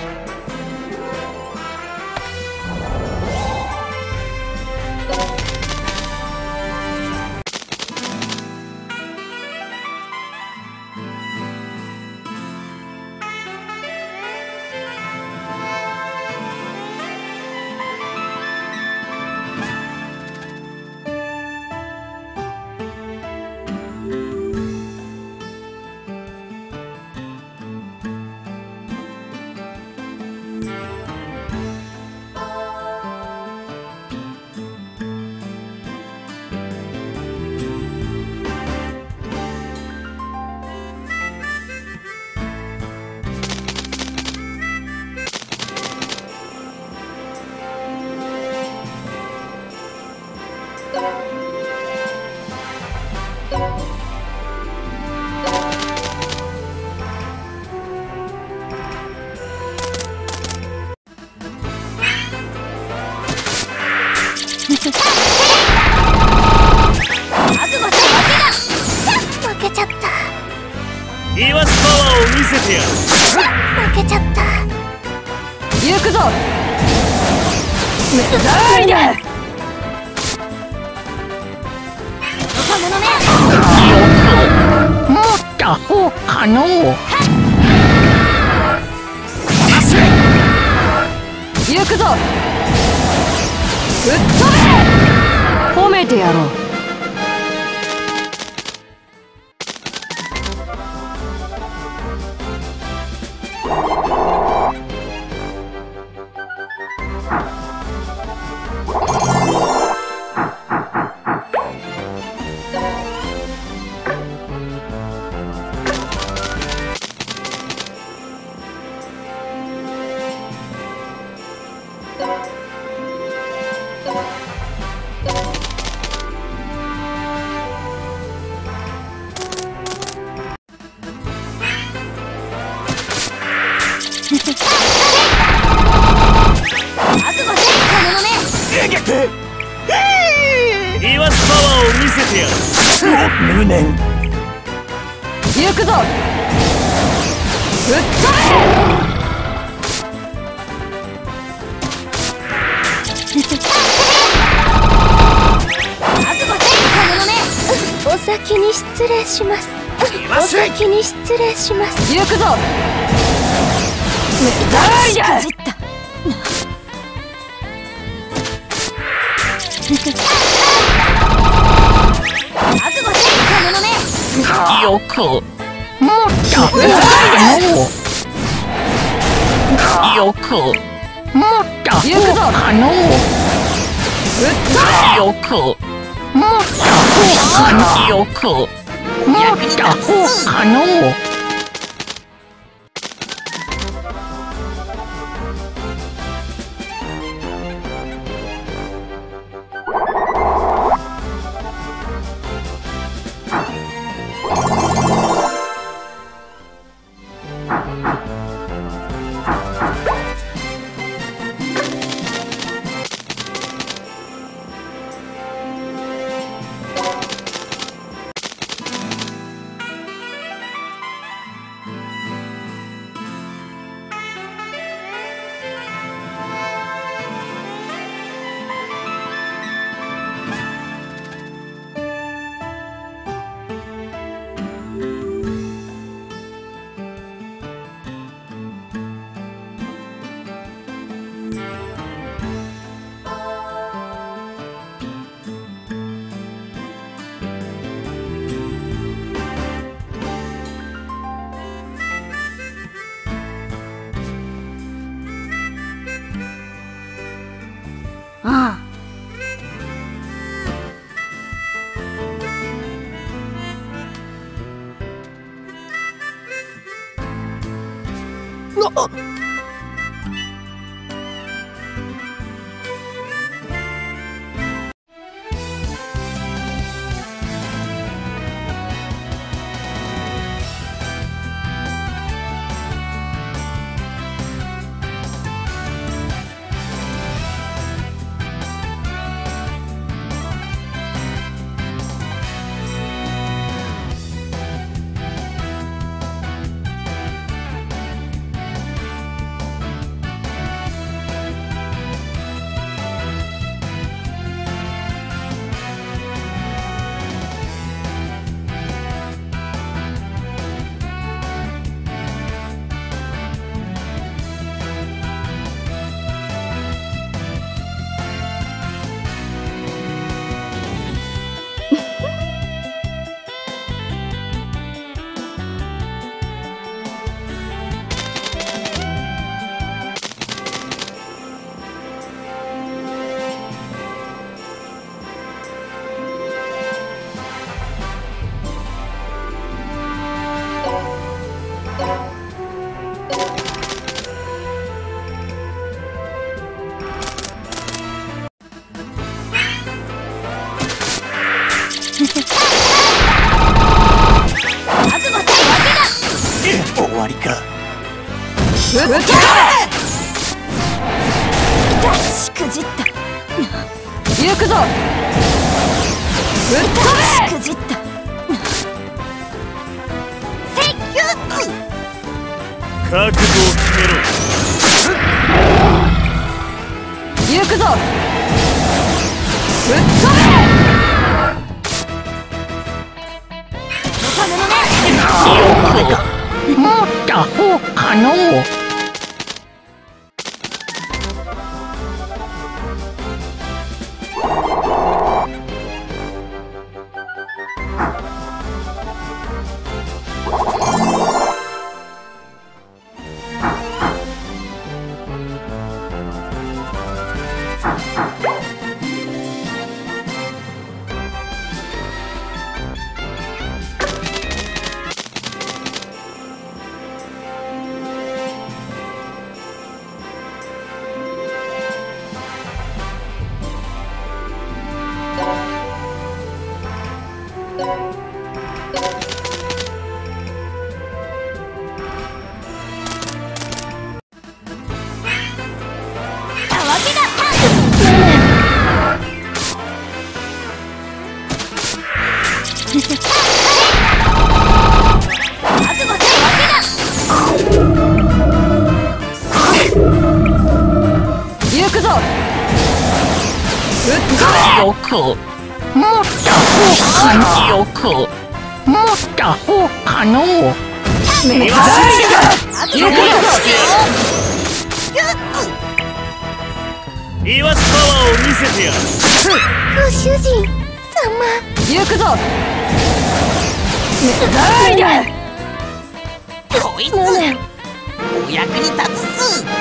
イワスパワーを見せてやる。 負けちゃった。 行くぞ。目障りだ。 持った方かのう。 行くぞ。ぶっ飛べ。褒めてやろう。 イワスパワーを見せてやる。 無念。 行くぞ。ぶっ飛べ。 お先に失礼します。お先に失礼します。 行くぞ。目障りだ。 よく持った方かのう。よく持った方かのう。よく持った方かのう。よく持った方かのう。 ああ。 しくじった。 行くぞ。ぶっ飛べ。 しくじった。 覚悟を決めろ。 行くぞ。ぶっ飛べ。 もっとほうかのう。 行くぞ。ぶっ飛べ。 よくもっとほうかのよくもっとほうかのう。 目が行くぞ。 言わすパワーを見せてやる。 ご主人様。 行くぞ。目だ。 こいつお役に立つっす。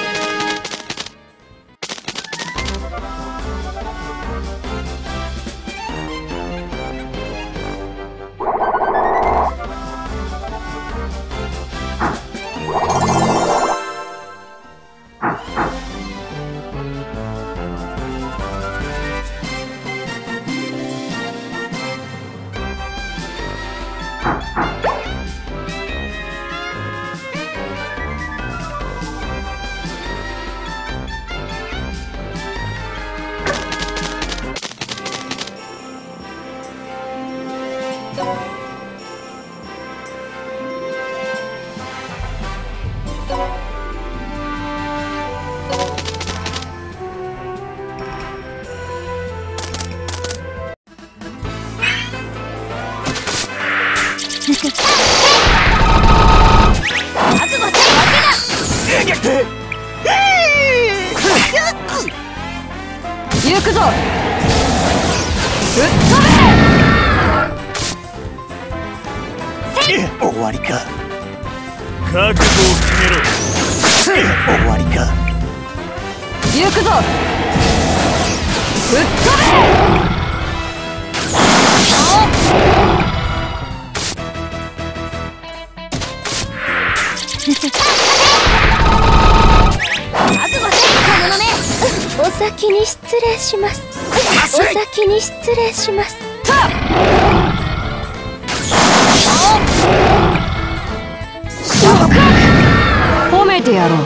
行くぞ。ぶっ飛べ。 終わりか。覚悟を決めろ。終わりか。 行くぞ。ぶっ飛べ。 お先に失礼します。お先に失礼します。 褒めてやろう。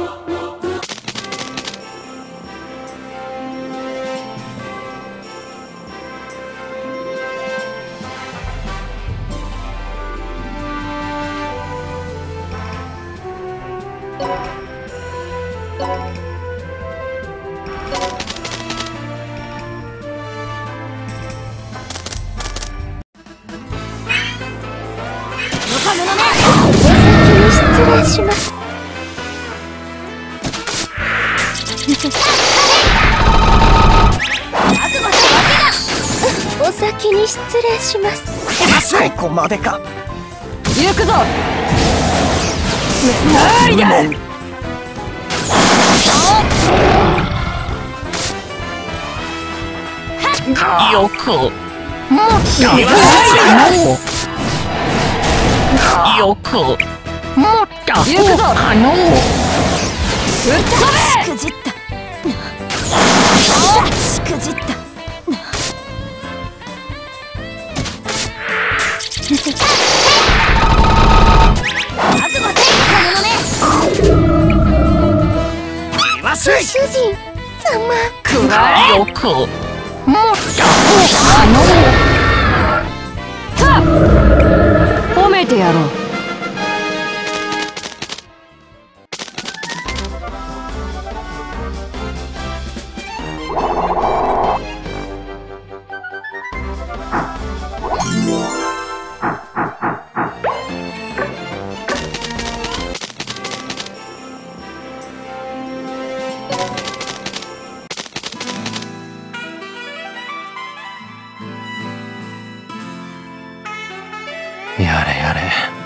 失礼します。お先に失礼します。 ここまでか。 行くぞ。無理だ。 よくもっとよくもっと行くぞ。ぶっ飛べ。 しくじった。しくじった。主人様。 くらえ。 よくもっと褒めてやろう。 やれやれ。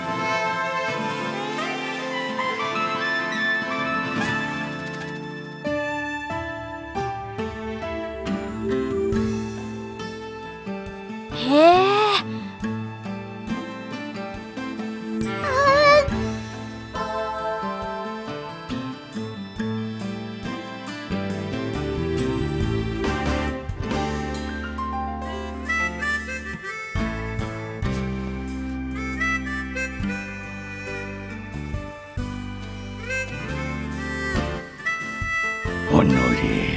へえ。 おのれ。